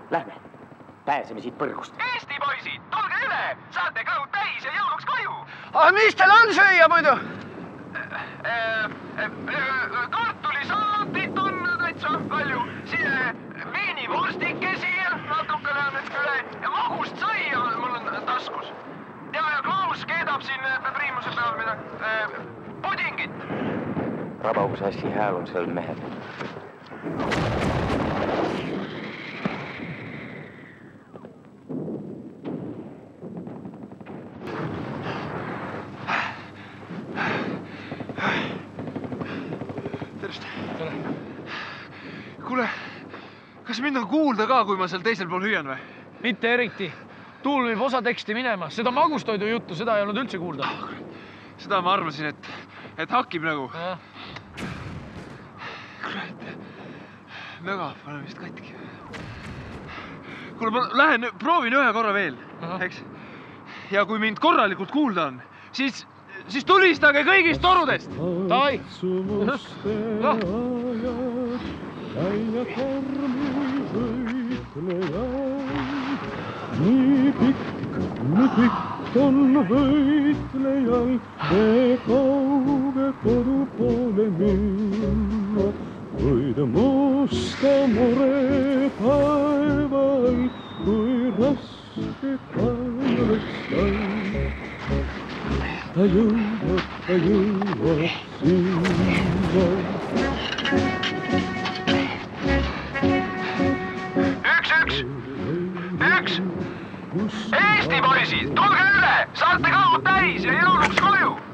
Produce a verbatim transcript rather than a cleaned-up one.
lähme. Pääseme siit põrgust. Eesti poisid, tulge üle! Saate kõhud täis ja jõuluks koju! Aga mis teil on süüa muidu? Kartulisalatit on täitsa palju. Siia viinivorstikesi natukene on nüüd üle ja magust sõia mul on taskus. Ja, ja Klaus keedab siin priimuse peal midagi pudingit. Rabausassi hääl on seal mehel. Kuule, kas mind on kuulda ka, kui ma seal teisel pool hüüan või? Mitte eriti. Tuul viib osa teksti minema. Seda magustoidu juttu, seda ei olnud üldse kuulda. Seda ma arvasin, et, et hakib nagu. Ja. Kurat, mögafon on vist katki. Kuule, ma lähen, proovin ühe korra veel, eks? Ja kui mind korralikult kuulda on, siis, siis tulistage kõigist torudest. Tai! Käia karmi võitlejal. Nii pikk, nii pikk on võitlejal, me kauge kodu poole minna. Kuid musta mure päeval, kui raske kaeleks sai. Ta jõuab, ta jõuab sinna. Eesti poisid, tulge üle! Saate kõhud täis ja jõuluks koju!